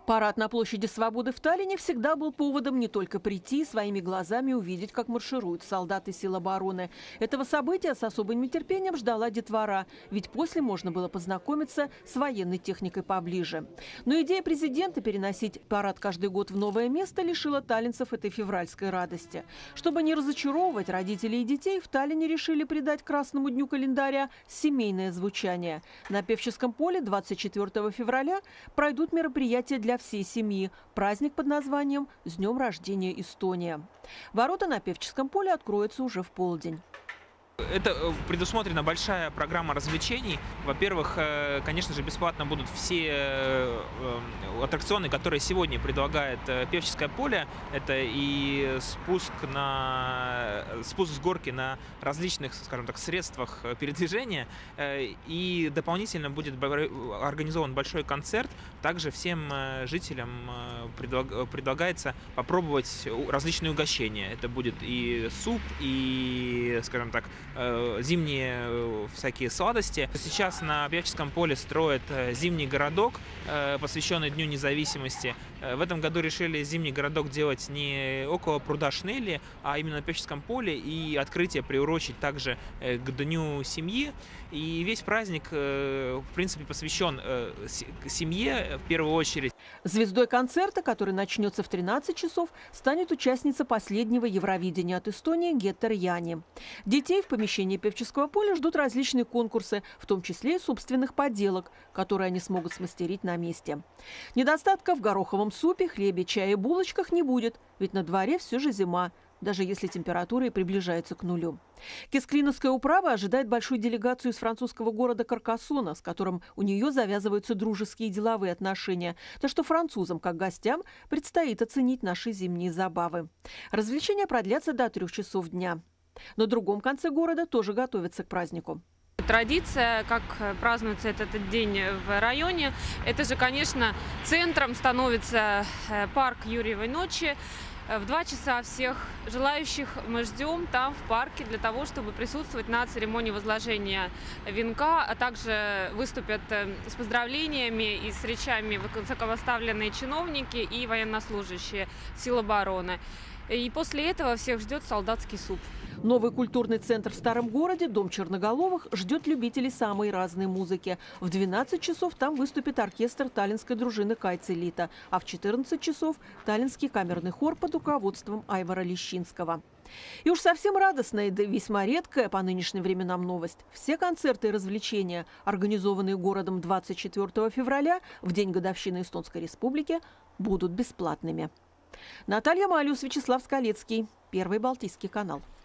Парад на площади Свободы в Таллине всегда был поводом не только прийти и своими глазами увидеть, как маршируют солдаты сил обороны. Этого события с особым нетерпением ждала детвора, ведь после можно было познакомиться с военной техникой поближе. Но идея президента переносить парад каждый год в новое место лишила таллинцев этой февральской радости. Чтобы не разочаровывать родителей и детей, в Таллине решили придать Красному дню календаря семейное звучание. На Певческом поле 24 февраля пройдут мероприятия для всей семьи. Праздник под названием «С днем рождения, Эстония». Ворота на Певческом поле откроются уже в полдень. Это предусмотрена большая программа развлечений. Во-первых, конечно же, бесплатно будут все аттракционы, которые сегодня предлагает Певческое поле. Это и спуск с горки на различных, скажем так, средствах передвижения. И дополнительно будет организован большой концерт. Также всем жителям предлагается попробовать различные угощения. Это будет и суп, и, скажем так, зимние всякие сладости. Сейчас на Певческом поле строят зимний городок, посвященный Дню независимости. В этом году решили зимний городок делать не около пруда Шнелли, а именно на Певческом поле, и открытие приурочить также к Дню семьи. И весь праздник, в принципе, посвящен семье в первую очередь. Звездой концерта, который начнется в 13 часов, станет участница последнего Евровидения от Эстонии Геттер Яни. Детей в помещении Певческого поля ждут различные конкурсы, в том числе и собственных поделок, которые они смогут смастерить на месте. Недостатка в гороховом супе, хлебе, чае и булочках не будет, ведь на дворе все же зима, даже если температура и приближается к нулю. Кесклиновская управа ожидает большую делегацию из французского города Каркассона, с которым у нее завязываются дружеские и деловые отношения. Так что французам, как гостям, предстоит оценить наши зимние забавы. Развлечения продлятся до 3 часов дня. На другом конце города тоже готовятся к празднику. Традиция, как празднуется этот день в районе, это же, конечно, центром становится парк Юрьевой ночи. В 2 часа всех желающих мы ждем там, в парке, для того, чтобы присутствовать на церемонии возложения венка, а также выступят с поздравлениями и с речами высокопоставленные чиновники и военнослужащие сил обороны. И после этого всех ждет солдатский суп. Новый культурный центр в старом городе, Дом Черноголовых, ждет любителей самой разной музыки. В 12 часов там выступит оркестр таллинской дружины Кайцелита, а в 14 часов таллинский камерный хор под руководством Айвара Лещинского. И уж совсем радостная, да весьма редкая по нынешним временам новость. Все концерты и развлечения, организованные городом 24 февраля, в день годовщины Эстонской Республики, будут бесплатными. Наталья Малюс, Вячеслав Скалецкий, Первый Балтийский канал.